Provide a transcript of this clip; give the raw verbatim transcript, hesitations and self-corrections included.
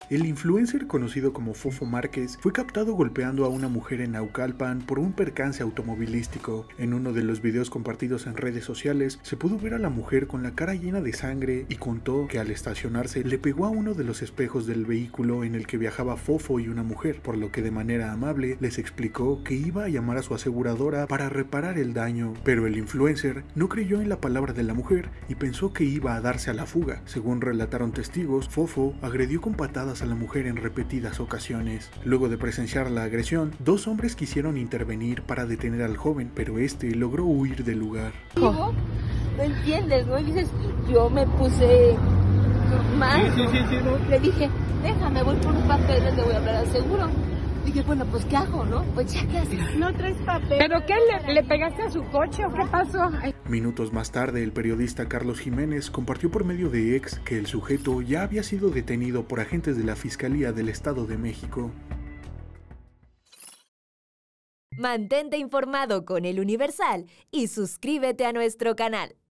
El influencer conocido como Fofo Márquez fue captado golpeando a una mujer en Naucalpan por un percance automovilístico. En uno de los videos compartidos en redes sociales se pudo ver a la mujer con la cara llena de sangre y contó que al estacionarse le pegó a uno de los espejos del vehículo en el que viajaba Fofo y una mujer, por lo que de manera amable les explicó que iba a llamar a su aseguradora para reparar el daño, pero el influencer no creyó en la palabra de la mujer y pensó que iba a darse a la fuga. Según relataron testigos, Fofo agredió con patadas a la mujer en repetidas ocasiones. Luego de presenciar la agresión, dos hombres quisieron intervenir para detener al joven, pero este logró huir del lugar. No entiendes, ¿no? Y dices, yo me puse mal. Sí, sí, sí, sí, ¿no? Le dije, déjame, voy por un papel, le voy a hablar al seguro. Dije, bueno, pues ¿qué hago, no? Pues ya, ¿qué haces? No traes papel. ¿Pero qué? ¿Le, le pegaste a su coche o qué pasó? Ay. Minutos más tarde, el periodista Carlos Jiménez compartió por medio de X que el sujeto ya había sido detenido por agentes de la Fiscalía del Estado de México. Mantente informado con El Universal y suscríbete a nuestro canal.